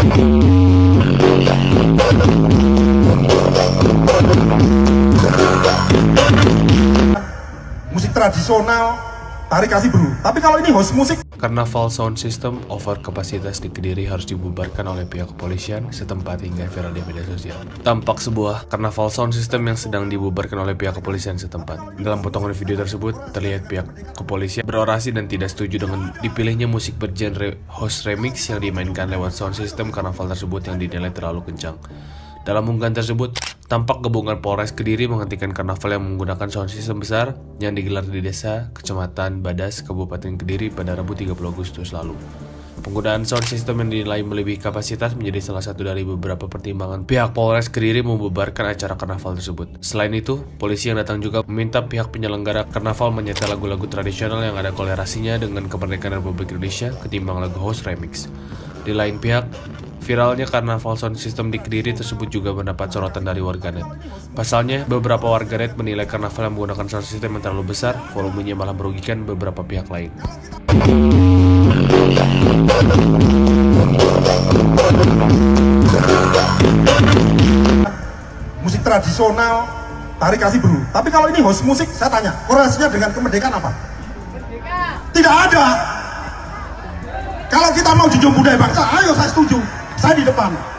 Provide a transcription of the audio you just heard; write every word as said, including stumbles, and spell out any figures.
Musik tradisional, tari kasih bro. Tapi kalau ini host musik. Karnaval sound system over kapasitas di Kediri harus dibubarkan oleh pihak kepolisian setempat hingga viral di media sosial. Tampak sebuah karnaval sound system yang sedang dibubarkan oleh pihak kepolisian setempat. Dalam potongan video tersebut, terlihat pihak kepolisian berorasi dan tidak setuju dengan dipilihnya musik bergenre house remix yang dimainkan lewat sound system karnaval tersebut yang dinilai terlalu kencang. Dalam unggahan tersebut, tampak gabungan Polres Kediri menghentikan karnaval yang menggunakan sound system besar yang digelar di desa Kecamatan Badas, Kabupaten Kediri pada Rabu tiga puluh Agustus lalu. Penggunaan sound system yang dinilai melebihi kapasitas menjadi salah satu dari beberapa pertimbangan pihak Polres Kediri membubarkan acara karnaval tersebut. Selain itu, polisi yang datang juga meminta pihak penyelenggara karnaval menyetel lagu-lagu tradisional yang ada kolerasinya dengan kemerdekaan Republik Indonesia ketimbang lagu house remix. Di lain pihak, viralnya karnaval sound system di Kediri tersebut juga mendapat sorotan dari warganet. Pasalnya, beberapa warganet menilai karnaval yang menggunakan sound system yang terlalu besar, volumenya malah merugikan beberapa pihak lain. Musik tradisional, tari kasih bro. Tapi kalau ini host musik, saya tanya, korelasinya dengan kemerdekaan apa? Tidak ada. Kalau kita mau junjung budaya bangsa, ayo saya setuju. Saya di depan.